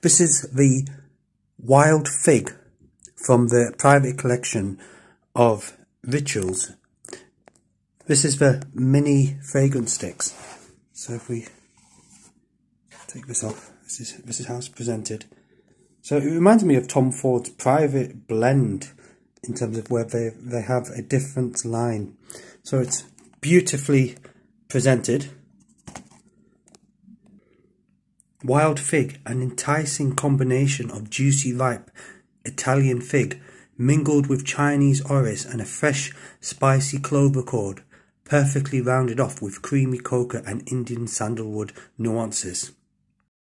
This is the wild fig from the private collection of Rituals. This is the mini fragrance sticks. So if we take this off, this is how it's presented. So it reminds me of Tom Ford's private blend in terms of where they have a different line. So it's beautifully presented. Wild fig, an enticing combination of juicy ripe Italian fig mingled with Chinese orris and a fresh spicy clover chord, perfectly rounded off with creamy cocoa and Indian sandalwood nuances.